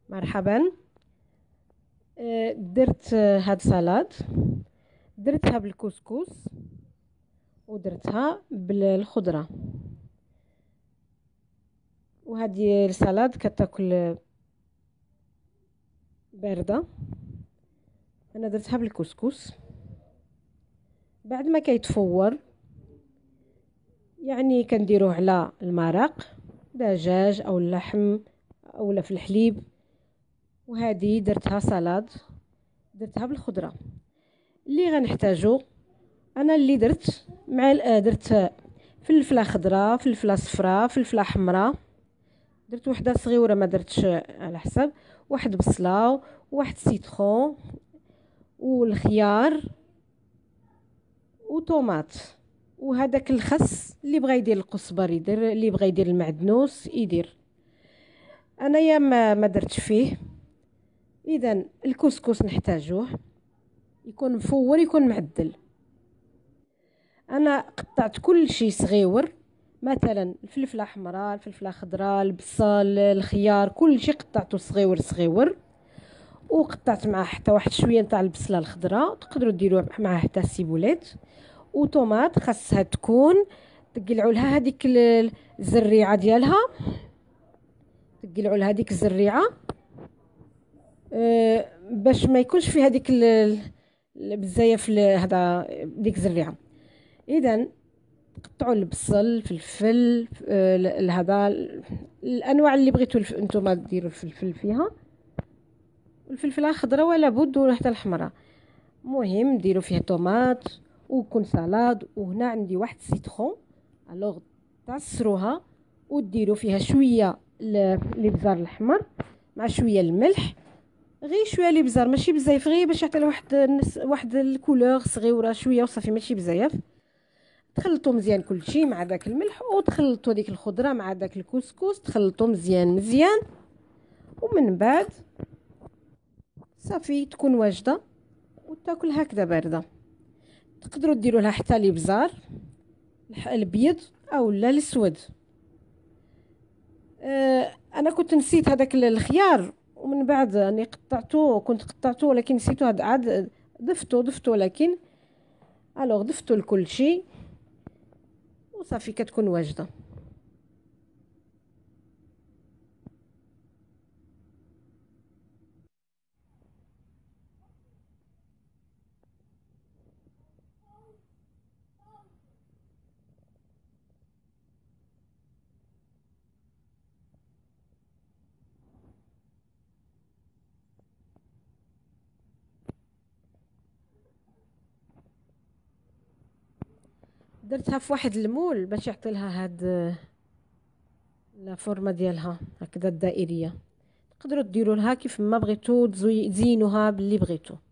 مرحبا. درت هاد سلطة، درتها بالكسكس ودرتها بالخضرة. وهذه السلطة كتاكل باردة. انا درتها بالكسكس. بعد ما كيتفور يعني كنديروه على المرق دجاج او اللحم اولا في الحليب. وهذه درتها سلطة، درتها بالخضرة. اللي غنحتاجو انا اللي درت مع درت فلفله خضراء، فلفله صفراء، فلفله حمراء. درت وحده صغيره ما درتش على حسب، واحد بصله، واحد سيترون، والخيار وطوماط. وهذاك الخس اللي بغى يدير القزبر يدير، اللي بغى يدير المعدنوس يدير. انايا ما درتش فيه. اذا الكسكس نحتاجوه يكون مفور، يكون معدل. انا قطعت كل شيء صغيور، مثلا الفلفله حمراء، الفلفله خضراء، البصل، الخيار، كل شيء قطعته صغيور صغيور. وقطعت معاه حتى واحد شويه نتاع البصله الخضراء، تقدروا ديروا معاه حتى السيبولات. وطوماط خاصها تكون تقلعوا لها هذيك الزريعه ديالها، تقلعوا لها هذيك الزريعه باش ما يكونش فيها هذيك بزاف هذا ديك الزريعه. اذا قطعوا البصل، الفلفل، هذا الانواع اللي بغيتوا نتوما ديروا الفلفل فيها. الفلفله خضراء ولا بد ولا حتى الحمراء. المهم ديروا فيها طوماط وكون سلطه. وهنا عندي واحد سيترون، الوغ تعصروها وديروا فيها شويه الابزار الاحمر مع شويه الملح، غير شويه الابزار ماشي بزاف، غير باش يعطي واحد الكولور صغيره شويه وصافي ماشي بزاف. تخلطوا مزيان كلشي مع داك الملح، وتخلطوا ديك الخضره مع داك الكسكس، تخلطوا مزيان مزيان. ومن بعد صافي تكون واجده وتاكل هكذا بارده. تقدروا ديروا لها حتى الابزار الابيض او لا الاسود. انا كنت نسيت هذاك الخيار، ومن بعد اني كنت قطعته ولكن نسيته. عاد ضفته ولكن الوغ ضفته لكل شيء وصافي كتكون واجده. درتها في واحد المول باش يعطي لها هاد لا فورمه ديالها هكذا الدائريه. تقدروا ديروا لها كيف ما بغيتوا، تزينوها باللي بغيتوا.